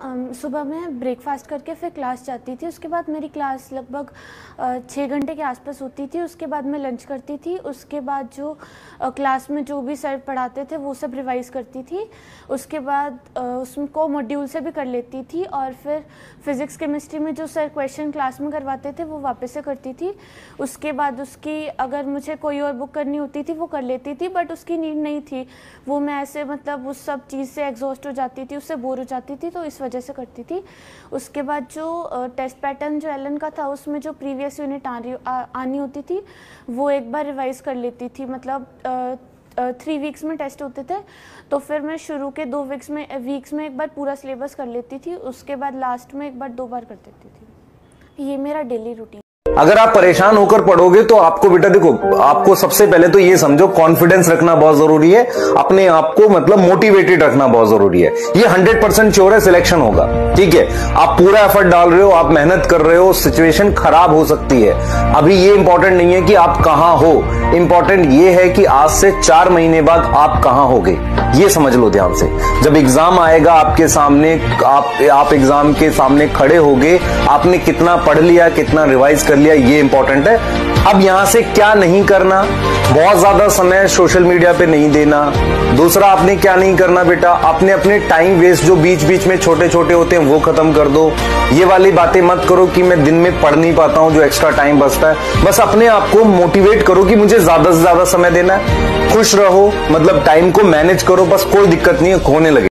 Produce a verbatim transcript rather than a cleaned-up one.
अम, सुबह मैं ब्रेकफास्ट करके फिर क्लास जाती थी। उसके बाद मेरी क्लास लगभग छः घंटे के आसपास होती थी। उसके बाद मैं लंच करती थी। उसके बाद जो अ, क्लास में जो भी सर पढ़ाते थे वो सब रिवाइज़ करती थी। उसके बाद अ, उसको मॉड्यूल से भी कर लेती थी और फिर फिज़िक्स केमिस्ट्री में जो सर क्वेश्चन क्लास में करवाते थे वो वापस से करती थी। उसके बाद उसकी अगर मुझे कोई और बुक करनी होती थी वो कर लेती थी, बट उसकी नीड नहीं थी। वो मैं ऐसे मतलब उस सब चीज़ से एग्जॉस्ट हो जाती थी, उससे बोर हो जाती थी, तो इस वजह से करती थी। उसके बाद जो टेस्ट पैटर्न जो एलन का था उसमें जो प्रीवियस यूनिट आ रही आ, आनी होती थी वो एक बार रिवाइज़ कर लेती थी। मतलब थ्री वीक्स में टेस्ट होते थे, तो फिर मैं शुरू के दो वीक्स में वीक्स में एक बार पूरा सिलेबस कर लेती थी। उसके बाद लास्ट में एक बार दो बार कर देती थी। ये मेरा डेली रूटीन। अगर आप परेशान होकर पढ़ोगे तो आपको बेटा देखो, आपको सबसे पहले तो ये समझो कॉन्फिडेंस रखना बहुत जरूरी है, अपने आप को मतलब मोटिवेटेड रखना बहुत जरूरी है। ये हंड्रेड परसेंट श्योर है सिलेक्शन होगा, ठीक है। आप पूरा एफर्ट डाल रहे हो, आप मेहनत कर रहे हो, सिचुएशन खराब हो सकती है। अभी ये इंपॉर्टेंट नहीं है कि आप कहां हो, इंपॉर्टेंट ये है कि आज से चार महीने बाद आप कहां होगे, ये समझ लो ध्यान से। जब एग्जाम आएगा आपके सामने, आप आप एग्जाम के सामने खड़े होगे, आपने कितना पढ़ लिया, कितना रिवाइज कर लिया, ये इंपॉर्टेंट है। अब यहां से क्या नहीं करना, बहुत ज्यादा समय सोशल मीडिया पे नहीं देना। दूसरा, आपने क्या नहीं करना बेटा, आपने अपने टाइम वेस्ट जो बीच बीच में छोटे छोटे होते हैं वो खत्म कर दो। ये वाली बातें मत करो कि मैं दिन में पढ़ नहीं पाता हूं, जो एक्स्ट्रा टाइम बचता है। बस अपने आप को मोटिवेट करो कि मुझे ज्यादा से ज्यादा समय देना है। खुश रहो, मतलब टाइम को मैनेज करो, बस कोई दिक्कत नहीं है, होने लगे।